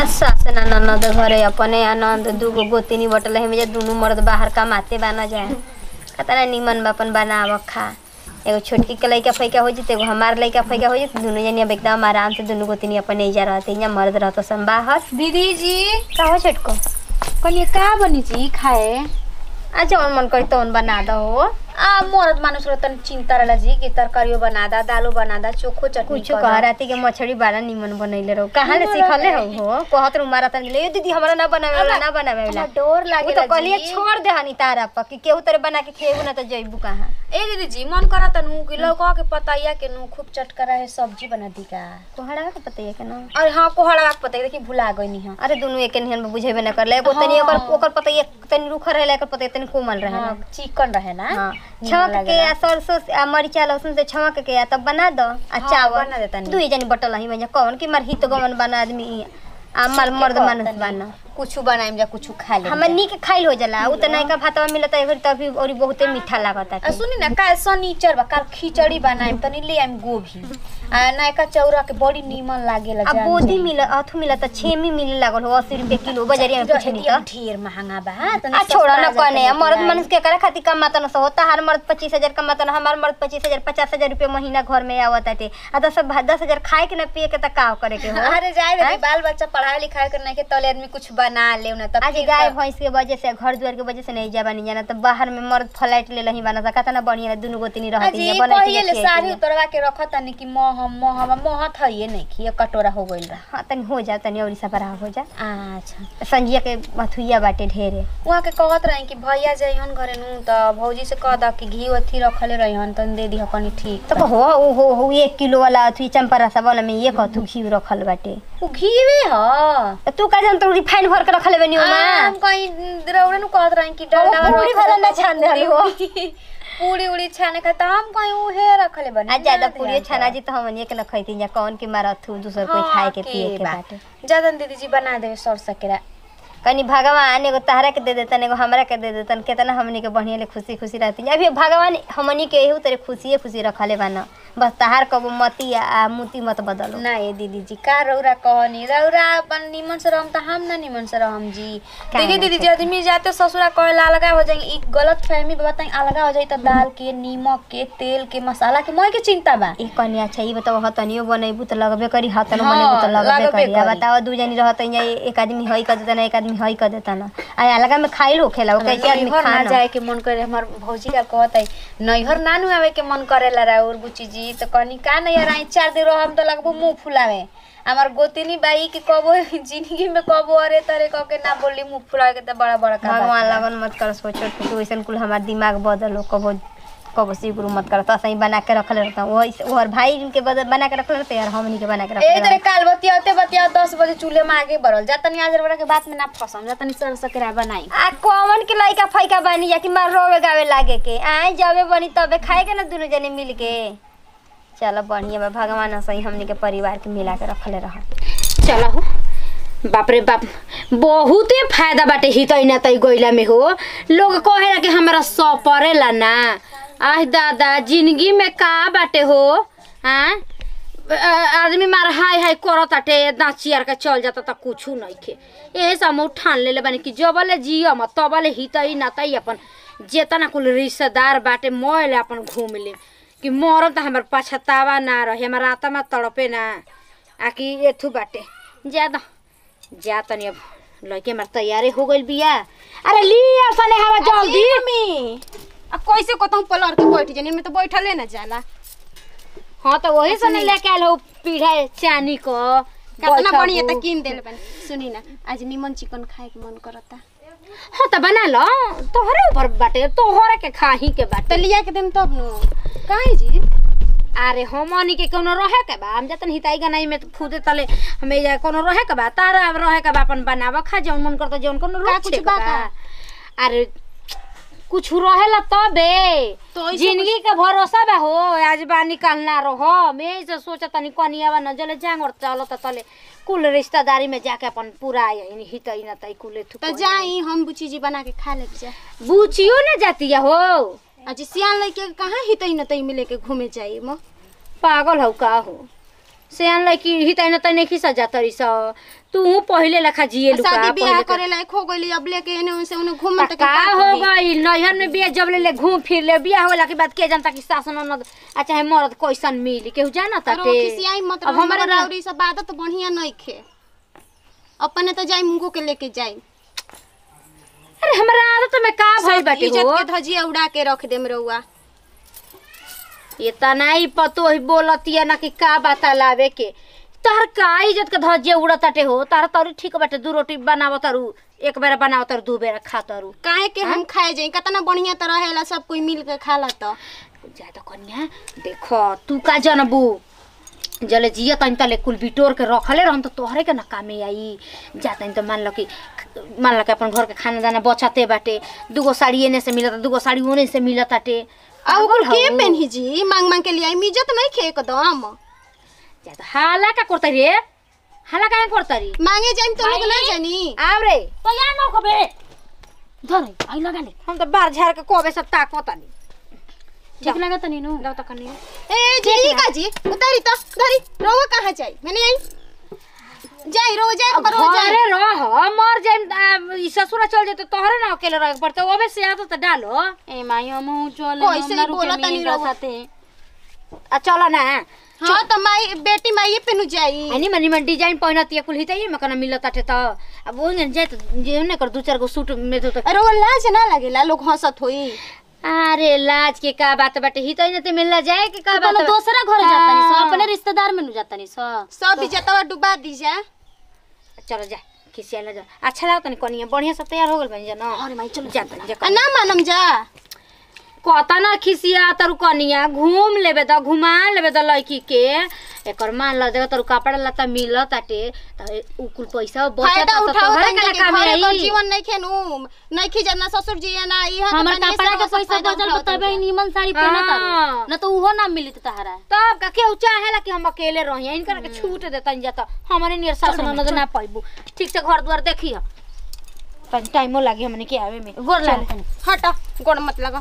सास ना ननद घरे अपने आनंद दूगो गोतिनी बटल है में दोनों मर्द बाहर कमाते बाना जाए कतना निमन अपन बनाव खा एगो छोटकी के लइका फैका हो जते एगो हमार लइका फैका हो जते दोनों जनी एकदम आराम से दोनों गोतिनी अपने जा रहते यहाँ मर्द रहता सन बाहर। दीदी जी का हो छोटको कनिए का बनी जी खाए अच्छा मन करी तो बना दो मरद मानुस तन चिंता रहला जी कि तरकारियो बना दा दालो बना दा चोखो चटनी कुछ कह राती के मछली बड़ा निमन बनैले रहो कहां ले सिखले हो कहत रू मारा तन ले दीदी हमरा ना बनावेला ना बनावेला डोर लागे तो कहलिए छोड़ दे हनी तारा पर कि केहू तेरे बना के खेबू ना तो जइबू कहां। ए दीदी जी मन करा तनु कि लौका के पताया के नु खूब चटकरा है सब्जी बना दी का कोहड़ा के पता है के ना अरे हां कोहड़ा के पता देखी भुला गइनी हां अरे दोनों एक निहन में बुझेबे ना करले एगो तनी ओकर पता है तनी रुखा रहले एकर पता तनी कोमल रहे ना चिकन रहे ना छौंक के सरसों आ मरीचा लहसुन से छौंक के तब बना दो आ चावल बना देता दुई जनी बटल ही में कौन कि मर हित गमन बना आदमी आ मर्द मानुस बना कुछ बनाइम जा कुछ खा ले हमर नीक खाइल हो जाला उ त नयका भातवा मिलता है तभी और बहुते मीठा लागता है। सुनी ना काल शनिचर बा काल खिचड़ी बनाइम तनी ले आइम गोभी आ नयका चौरा के बड़ी नीमन लागेला अब बोदी मिल अथु मिला त छेमी मिले लागल हो 80 रुपए किलो बाजारिया में पूछनी त ढेर महंगा बा तनी आ छोड़ा न कने मर्द मानुस के करे खातिर कमाता न होता हर मर्द 25000 कमाता न हमार मर्द 25000 50000 रुपए महीना घर में आवत आटे आ 10000 खाए के न पिए के त का करे के हो। अरे जाए रे बाल बच्चा पढ़ाई लिखाई करने के तले आदमी कुछ बना ले ना आज गाय भैंस के वजह से घर दुआर के वजह से नहीं जा बनी जाना तो बाहर में मर्द फ्लैट ले लही बना सकता ना बढ़िया दुनु गोतिनी रहती है बनती है सारी उतरवा के रखत नहीं कि मोहत है ये नहीं कि कटोरा हो गइल रहा। हां तनी हो जा तनी और सबरा हो जा। अच्छा संजिया के मथुइया बाटे ढेरे वहां के कहत रही कि भैया जइहन घरे नु त भौजी से कह द कि घी अथी रखले रहिहन तन दे दिह कनी ठीक तो हो 1 किलो वाला अथी चंपरा सब वाला में एक अथु घी रखल बाटे उ घीवे ह तू का जन तो रिफाइन भर के रखले बनी हो हम कहीं रौड़े नु कहत रही कि डलडा पूरी भरल ना छान देली हो पूरी उड़ी छाने का त हम कहीं उहे रखले बनी आ ज्यादा पूरी छाना जी तो हमन एक न खैती जा कौन के मारा थू दूसर कोई खाए के पिए के बाटे ज्यादा दीदी जी बना दे सर सकेरा कनी भगवान एगो तहरा के दे देतन एगो हमरा के दे देतन केतना हमनी के बढ़िया ले खुशी खुशी रहती अभी भगवान हमनी के एहू तेरे खुशी खुशी रखले बाना बस तहार कबो मती आ मुती मत बदलो ना। ये दीदी जी का रौरा कहनी रौरा अपन निमन से रहम त हम ना निमन से रहम जी देखिए दीदी जी आदमी जाते ससुरा कहे अलगा हो जाएंगे ई गलत फहमी बताई अलगा हो जाई त दाल के नीमक के तेल के मसाला के मोय के चिंता बा ई कनी अच्छा ई बताओ हतनियो बनैबू त लगबे करी हतन बनैबू त लगबे करी बताओ दू जनी रहत एक आदमी हई कर देता ना एक आदमी हई कर देता ना आ अलगा में खाइल होखेला कैसे आदमी खा ना जाए के मन करे हमर भौजी का कहत है नैहर नानू आवे के मन करेला राउर बुची जी त कनी का नहीं यार 4 दिन रह हम तो लगबो मुंह फुलावे हमार गोतिनी बाई के कबो जिंदगी में कबो अरे तरे क के ना बोली मुंह फुलावे के त बड़ा बड़ा का भगवान लगन मत कर सोचो तू ऐसन कुल हमार दिमाग बदलो कबो सीगुरु मत कर त सही बना के रखले रहता वो और भाई के बना के रखले रहते यार हमनी के बना के रखले ए तेरे काल बतिया 10 बजे चूल्हे में आगे बढ़ल जातनी आज रबड़ा के बात में ना फसम जातनी सर सकरा बनाई आ कौन के लइका फैका बनी जा कि मार रोवे गावे लागे के आए जावे बनी तबे खाए के ना दोनों जने मिल के चलो बढ़िया बा भगवान सही हमनी के परिवार के मिला के रखले रह चलो हो बाप रे बाप बहुते फायदा बाटे हितै ना तै गइला में हो लोग कहेला कि हमरा सौ परेला ना आह दादा जिंदगी में का बाटे हो हां आदमी मार हाय हाय करत आटे दाचियार के चल जाता त कुछु नहीं खे ए सब ठान लेले बानी कि जबले जियो म तबले हितै ना तै अपन जेतना कुल रिश्तेदार बाटे मोइले अपन घूम ले कि मोर त हमर पछतावा ना रहे हमर आत्मा तड़पे ना आकि एथु बाटे ज्यादा जा तनी अब लइके मर तैयारी हो गइल बिया अरे लिया सने हवा जल्दी मम्मी आ कैसे कहता हूं पलर के बैठ जनी में तो बैठले ना जाला हां तो वही सने लेके आल हो पीढ़ा चानी को कितना बढ़िया त कीन देले बन सुनी ना आज निमन चिकन खाए के मन करता हां त बना लो तोहरे ऊपर बाटे तोहरे के खाही के बाटे लिया के देम तब नु काहे जी अरे हमनी के कोनो रहे के बा हम जतन हिताई गनाई में खुदे तले हमें जा कोनो रहे के बा तारा रहे के बा अपन बनावा खा जौन मन करता जौन कोनो रोक के बा अरे कुछ रहेला तबे तो जिंदगी के भरोसा बा हो आज बा निकालना रहो मैं से सोचा तनी कनियावा न जले जांग और चलो त तले कुल रिश्तेदारी में जाके अपन पूरा यानी हितई न तई कुले तो जाई हम बुची जी बना के खा ले जा बुचियो न जाती हो आज सियान लइके कहां हितई न तई मिले के घूमे जाई म पागल हो का हो सियान लड़की हितै न तै नहीं खिसा जातरी स तू पहिले लखा जिए लुका शादी बियाह करे लायक हो गइली अब लेके एने उनसे उन्हें घूम त का हो गई नैहर में बियाह जब ले घूम फिर ले बियाह होला के बाद के जानता कि सासन ननद अच्छा है मर्द कैसन मिली केहू जाना ताटे किसियाई मत अब हमारे राउरी सब आदत बढ़िया नहीं खे अपने तो जाई मुंगो के लेके जाई अरे हमरा आदत में का भइल बाटे हो इज्जत के धजिया उड़ा के रख देम रउआ ये तनाई पतो ही बोलतिया ना कि का बात लावे के तहर का इज्जत के धजिया उड़ताटे हो तार तोरी ठीक बाटे 2 रोटी बनावतारू एक बेरा बनावतारू 2 बेरा खातारू काहे के हम खाए जाई कितना बढ़िया तरह रहेला सब कोई मिल के खाला त ज्यादा कन्या देखो तू का जानबू जले जिया तन तले कुल बिटोर के रखले रहम तो तोहरे के ना कामे आई जातन तो मान ल के अपन घर के खाना दाना बचते बाटे 2 साड़ी एने से मिलता 2 साड़ी ओने से मिलताटे आ ओकर के पेनही जी मांग मांग के लिए आई इज्जत नहीं खे एकदम ज्यादा हाला का करता रे हाला काहे करता रे मांगे जाइम तो लोग ना जानी आव रे तो या न खबे धरे आई लगा ले हम तो बार झाड़ के कोबे सब ताकता नहीं ठीक लागत नी नु लव त कन्या ए जी का जी उतारी तो धरी रोवा कहां जाई मैंने आई जाई रो जाए पर रो जाए अरे रह मर जाए ई ससुरा चल जाए तो तोहरे ना अकेले रह पड़ते ओबे से आदत तो डालो ए माई हम चले कैसे ना बोला रुके तनी में रउआ। साथे आ चलो ना हां तो माई बेटी माई पेनु जाई अनि मनी मन डिजाइन पहिनती कुल हितै मकना मिलत आटे त अब ओने जे ने कर 2-4 गो सूट में तो अरे वो लाज ना लगेला लोग हंसत होई अरे लाज के का बात बाटे हितै न ते मिलला जाए के का बात दूसरा घर जाता नी सो अपने रिश्तेदार में नु जाता नी सो सब इज्जतवा डुबा दी जा चलो जा खिसियाला जा अच्छा लागत नि कनिया बढ़िया से तैयार हो गेल बन जा न अरे माई चलो जा जा ना मानम जा कता ना खिसिया तरु कनिया घूम लेबे त घुमा लेबे त लड़की के एकर मान ल देबे तरु कपड़ा लता मिलत आटे त उ कुल पैसा बचत फायदा त उठाओ तोहरे तनी के के काम घरे पर आई जीवन नहीं खेनु नहीं खी जना ससुर जी ना ई हमर कपड़ा के पैसा बचल बताबे नीमन साड़ी पहना तारो न तो उहो ना मिलित तहरा तब का केहू चाहेला कि हम अकेले रही इनकर के छूट देतन जा त हमरे नियर सासन नजर ना पाइबू ठीक से घर द्वार देखियो तन टाइमो लागी हमने के आवे में गोर लाग हट गोड़ मत लगा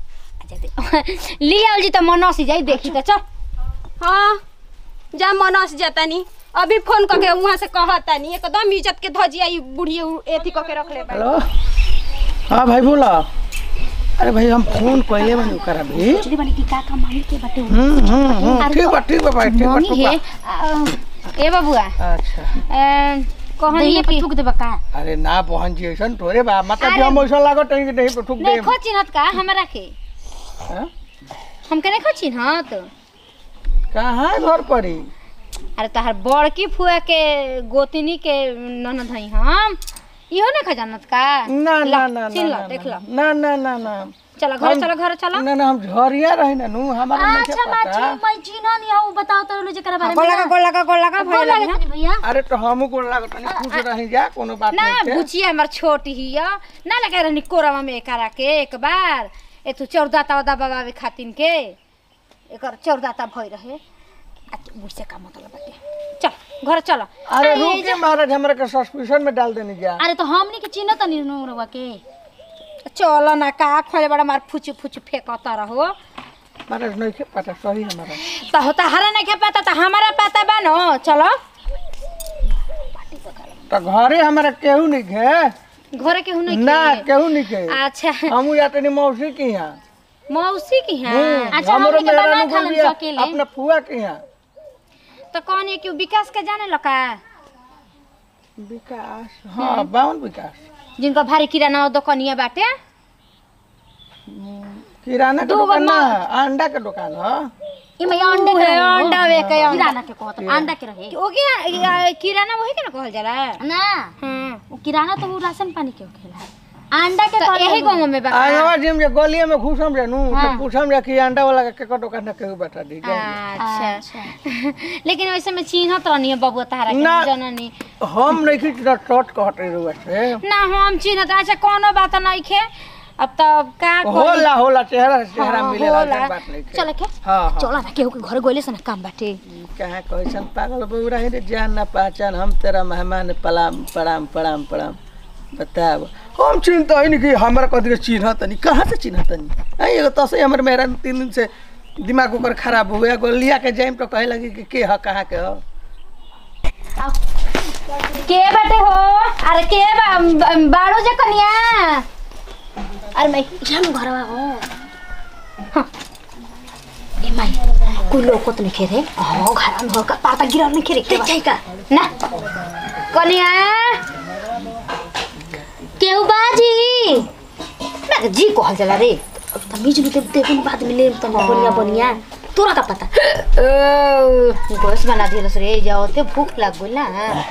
लिया जी त मनसी जाई देखी त चल हां जा मनस जातानी अभी फोन करके वहां से कहतानी एकदम इज्जत के धजिया ई बुढ़िया एथी करके रख ले हेलो हाँ भाई बोला अरे भाई हम फोन कइले बानी ओकरा भी चली बनी की का मांगे के बटे ठीक बा भाई ठीक बा मम्मी हे ए बबुआ अच्छा कहनी दहिया पे थूक देबा का अरे ना बहन जी ऐसन तोरे बा मतलब कि हम ऐसा लागत है कि नहीं पे ठुक दे देखो चिन्हत का हमरा के हां हम के नहीं चिन्हत कहां घर पड़ी अरे तहार बड़की फुआ के गोतनी के ननद हई हम इहो नहीं खजानत का ना ना ना चिन्ह ना लो देख लो ना ना ना ना चलो घर चलो ना ना हम झरिया रही ना नु हमारा नहीं अच्छा पता माची मैं जीना नहीं हूं बताओ तो लो जेकरा बारे में गोल लगा गोर लागे तनी भैया अरे तो हमहु को लागत नहीं खुश रही जा कोनो बात ना नहीं बुचिया हमर छोटी ही ना लगे रहनी कोरावा में एकरा के एक बार ए तू चौरदाता वदा बाबा खातिन के एकर चौरदाता भई रहे मुझसे का मतलब बाटे चल घर चलो अरे रुके महाराज हमरा के सस्पेंशन में डाल देनी जा अरे तो हमनी के चिन्ह त नहीं रवा के चलो ना का खोले बड़ा मार फुचु फेंकता रहो महाराज नहीं के पता सही हमारा तो होता हरा नहीं के पता तो हमारा पता बा नो चलो तो घरे हमारा केहू नहीं के घरे के नहीं ना केहू नहीं के अच्छा हमहु जाते नहीं मौसी की यहाँ मौसी की हां अच्छा हमरो हमनी के मेरा बना नु खा बोलिया अकेले अपने फुआ के यहाँ तो कौन है क्यों विकास के जाने लका विकास हाँ बावन विकास जिनका भारी किराना दुकानिया बाटे किराना का दुकान ना अंडा का दुकान है ई मैं अंडे के अंडा वे के किराना के कहत अंडा के रहे ओके किराना वही के ना कहल जाला ना हां वो किराना तो वो राशन पानी के होखेला अंडा के तो यही गांव में बा आवा जिम जे गलिया में घुसम रे नु तो पूछम रे कि अंडा वाला के दुकान ना केहू बता दी जाए अच्छा लेकिन वैसे में चिन्हत रहनी बाबू तारा के ना। जननी हम नहीं खींच टट कहते रुआ से ना हम चिन्हत अच्छा कोनो बात नहीं खे अब तो का होला चेहरा से चेहरा हाँ, मिलेला होला। ऐसन बात नहीं के चल के हां हां चलो ना केहू के घर गोले से ना काम बाटे कहाँ कैसन पागल बहू रही रे जान ना पहचान हम तेरा मेहमान प्रणाम प्रणाम प्रणाम प्रणाम बताब हम चिन्हता ही नहीं कि हमारा कथी के चिन्ह तनी कहाँ से चिन्ह तनी आई एगो तसे हमर मेहरा 3 दिन से दिमाग ओकर खराब हुए लिया के जाइम तो कहे लगी कि के ह कहाँ के ह के बाटे हो अरे के बाड़ो जे कनिया अरे मैं जाम घरवा हो हाँ। ए माई कोई लोग को तो नहीं खेरे हां घर में हो का पाता गिरा नहीं खेरे के चाहिए का ना कनिया केहू बाजी मैं जी कहल जाला रे अब तमीज नहीं ते देखन बाद में ले तन बनिया तोरा का पता गोश बना दिलस रे जाओ ते भूख लाग गइल ना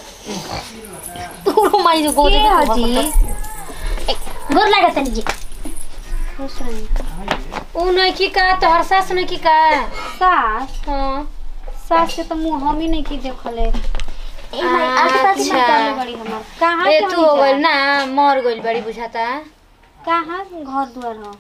तोरो माई जो गोदे में जी गोर लागत नहीं जी ओ नहीं की का तोहर सास नहीं की का सास हां सास के तो मुंह हम ही नहीं की देखले ए माई आके पास में डाले बड़ी हमर कहां ए तू हो गइल ना मर गइल बड़ी बुझाता कहां घर दुआर हो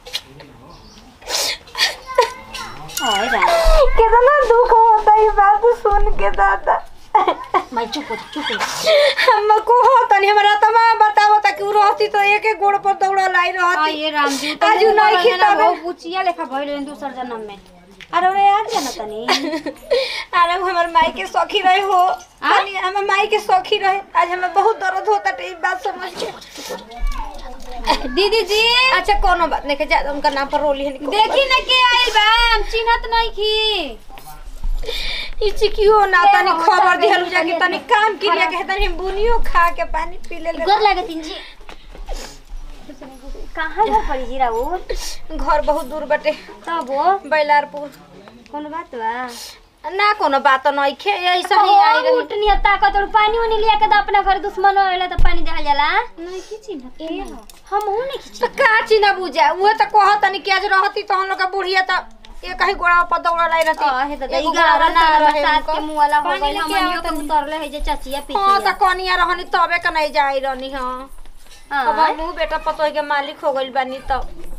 ओए रा कितना दुख होता है बात सुन के दादा मैं चुप हमको होता नहीं हमारा तमा बताओ ता कि रहती तो एक एक गोड़ पर दौड़ा लाई रहती ये राम जी तो आज नहीं खिता वो पुचिया लेखा भइल दूसर जन्म में अरे ओरे याद जाना तनी अरे हमर माई के सखी रहे हो कनी हमर माई के सखी रहे आज हमें बहुत दर्द होता है ये बात समझ के दीदी जी अच्छा कोनो बात नहीं के जा उनका नाम पर रोली है देखी न के आइल बा हम चिन्हत नहीं की इची क्यों ना तनी खबर दिहलु जाके तनी काम किरिया के तनी बुनियो खा के पानी पी ले गोर लागत जी कहाँ घर पड़ी जी राऊ घर बहुत दूर बटे तब वो बैलारपुर कौन बात बा ना कोनो बात नहीं खे ऐसा ही आई रही उठनी ताकत और पानी उनी लिया के अपना घर दुश्मन होले तो पानी देहल जाला नहीं की चिन्हत ए हम हूं नहीं खिची तो का चिना बुझा वो तो कहत तनी के आज रहती तो हम लोग का बुढ़िया तो ये कहीं गोड़ा पर दौड़ा लाई रहती हे दादा एगो ई गारा ना रहे साथ के मुंह वाला हो पानी गइल लेके हमनियो आओ के तनी। उतरले है जे चाचिया हां पीछे तो कनिया रहनी तबे का नहीं जाई रहनी हां अब हम बेटा पतोय के मालिक हो गइल बानी तो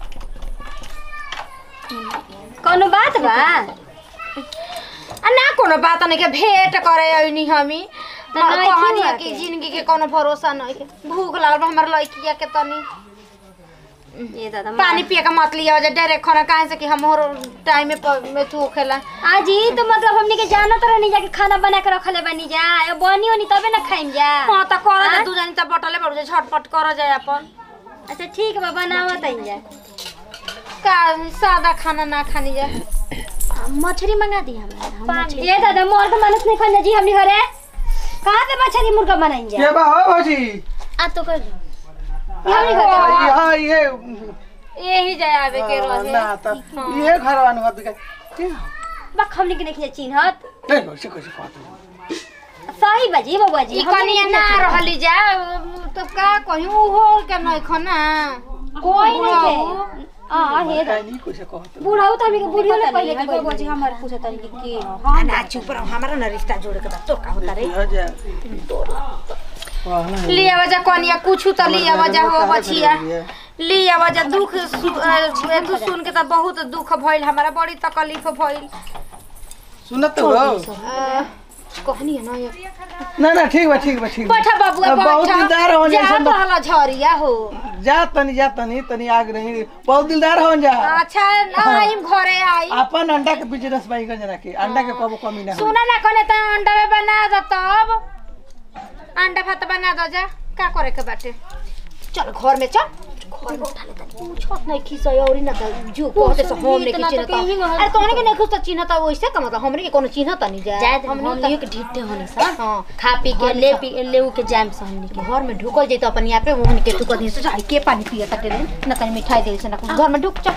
कोनो बात बा ना कोनो बात नहीं के भेंट करे आइनी हमी तो नहीं कहानी क्यों की जिंदगी के कोनो भरोसा नहीं के भूख लागल बा हमर लइकिया के तनी ये दादा पानी पिए का मत लिया जे डायरेक्ट खाना काहे से कि हमर टाइम में तू खेला आज ही तो मतलब हमनी के जाना तो नहीं जाके खाना बना के रखले बनी जा अब बनी होनी तबे ना खाइम जा हां त कर दे दू जनी त बटले पड़ जे झटपट कर जाए अपन अच्छा ठीक बा बनावत आई जा का सादा खाना ना खानी जा मछली मंगा दी हमरा ये दादा मोर तो मानस नहीं खाना जी हमनी घरे कहां से मछली मुर्गा बनाइन जा के बा हो भौजी आ तो कर हमनी घरे हां ये यही जाए आवे के रहे ना त ये घरवान हो बिका के बा हमनी के नहीं चिन्हत देखो से कैसे कहत सही बाजी बाबा जी ई कनिया ना रहली जा तो का कहूं हो के नहीं खाना कोई नहीं के हे नहीं कैसे कहत बुढ़ाऊ तो हमनी के बुढ़ियो ले पहले के बाबू जी हमार पूछे तनी की हां ना चुप रहो हमारा ना रिश्ता जोड़े के बात तो का होता रे हो जा लिया वजह कनिया कुछ तो लिया वजह हो बचिया लिया वजह दुख तू सुन के तो बहुत दुख भइल हमारा बड़ी तकलीफ भइल सुनत हो कहनी है ना ये ना ठीक बा ठीक बा बैठा बाबू बहुत दिलदार हो जा जा रहला झरिया हो जा तनी तनी आग रही बहुत दिलदार हो जा अच्छा आई घरे आई अपन अंडा के बिजनेस बाई कर जना के अंडा के कबो कमी ना हो सुना ना कने त अंडा में बना द तब अंडा भात बना द जा का करे के बाटे चल घर में चल घर में उठा ले तनी छत नहीं खिसय औरी ना जो कहते से हम नहीं चिन्हता अरे तोहने के नहीं खुद चिन्हता वैसे का मतलब हमरे के कोनो चिन्हता नहीं जा हमनी के ढीठे होनी सा हां खा पी के ले के जाम से हमनी के घर में ढुकल जई तो अपन यहाँ पे हमन के तू कदी से जाई के पानी पिए तटे ना तनी मिठाई दे से ना कुछ घर में ढुक चल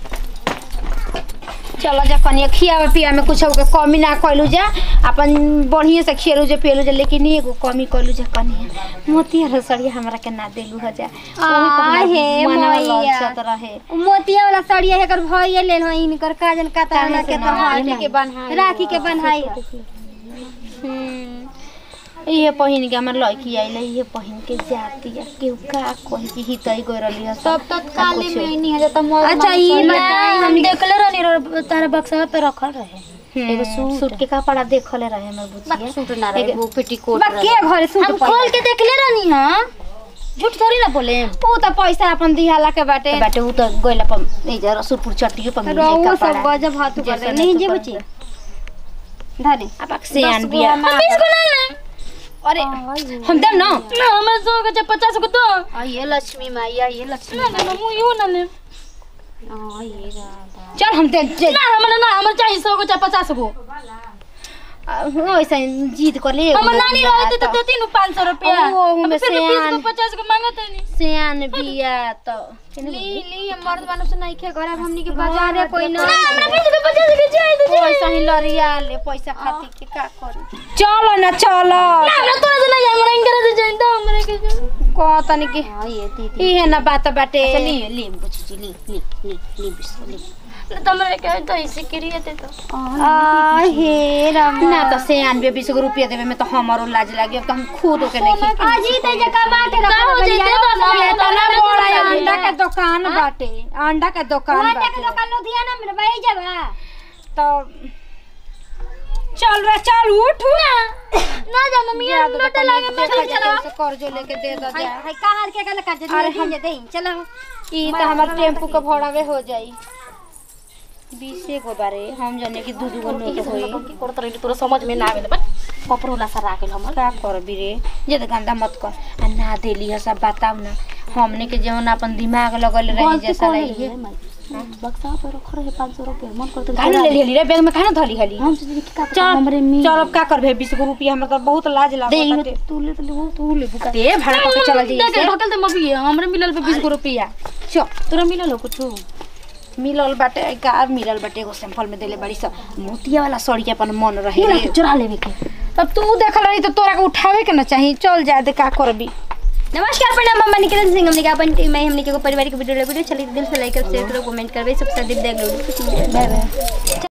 चलो जा कनिया खियावे पिया में कुछ के कमी ना कइलू जा अपन बढ़िया से खियलू जे पियलू जे लेकिन एगो कमी कइलू जा कनिया मोतिया रसड़िया हमरा के ना देलू ह जा हे मैया रहे मोतिया वाला साड़िया हेकर भइए लेल हई इनकर काजन काता के तो राखी के बन्हाई राखी के बन्हाई ये पहिन के हमर लड़की आइले ये पहिन के जाती है केहू का कहि की हितई गरली है सब तत्काल में नहीं है तो मोर अच्छा ई हम देखले रहनी तारा बक्सा पे रखल रहे एगो सूट के कपड़ा देखले रहे हमर बुचिया सूट ना रहे वो पेटीकोट बा के घरे सूट हम खोल के देखले रहनी हां झूठ थोड़ी ना बोले ऊ त पैसा अपन दिहाला के बाटे बाटे उ त गइला पर ए जरा सुरपुर चट्टियो पर मिले रहुआ का सब पड़ा गजब हाथ कर जैसे नहीं ना जे तो बची धरे अब से आन बिया 20 को ना अरे हम देम ना ना हमें 100 के 50 को दो आ ये लक्ष्मी मैया ये लक्ष्मी ना ना मुंह यो ना ले आ ये दादा चल हम दे ना हमें चाहिए 100 को 50 को ऐसा जीत कर ले हम नानी रहते तो देती नु 500 रुपया ओ, में फिर से 20 आन- को 50 को मांगते नहीं सियान बिया तो ली मर्द मानुस नहीं खे घर हमनी के बाजार है कोई ना हमरा 20 को 50 के चाहिए तो पैसा ही लरिया ले पैसा खाती के का करी चलो ना चलो ना हमरा तोरा से नहीं हमरा इनकरा से चाहिए तो हमरा के कह तनी कि हां ये दीदी ई है ना बात बाटे ले बुची ले बिस्कुट ले ना तो हमरा के तो इसे करिए ते तो आ हे राम ना तो सियान बे 20 रुपया देवे में तो हमारो लाज लागे अब तो हम खुद के नहीं आज ही ते जका बाटे रखा हो जइते तो ये तो ना बड़ा अंडा के दुकान बाटे अंडा के दुकान अंडा के बाटे दुकान लुधियाना में भाई जाबा तो चल रे चल उठ ना जा मम्मी जा तो नोट लागे मैं चला कर्जो लेके दे दो जा हाय कहां के कल का अरे जदी दे दे चलो ई तो हमार टेम्पू के भाड़ावे हो जाई 20 गो बारे हम जाने कि दू गो नोट होई की करत रही तोरा समझ में ना आवेला बस कपड़ो ला सारा के हमर का करबी रे जे तो गंदा मत कर आ ना देली है सब बताऊ ना हमने के जवन अपन दिमाग लगल रही जैसा रही बक्सा पर रख रहे 500 रुपया मन करते काहे ले लेली रे बैग में काहे धली हली हम सोचे कि का चल हमरे में चल अब का करबे 20 गो रुपया हमरा तो बहुत लाज लागत दे तू ले तो ले तू ले बुका दे भाड़ा करके चल जाई दे ढकल दे मम्मी हमरे मिलल पे 20 रुपया चल तोरा मिलल हो कुछ मिलल बाटे का मिलल बाटे एगो सैंपल में देले बड़ी सब मोतिया वाला साड़ी अपन मन रहे रे चुरा लेवे के तब तू देखल रही तो तोरा के उठावे के ना चाहिए चल जा दे का करबी नमस्कार प्रणाम मम्मा निकिरण सिंह हमने के अपन टीम में हमने के पारिवारिक वीडियो चली दिल से लाइक कर शेयर करो कमेंट करबे सब साथ देख लो बाय बाय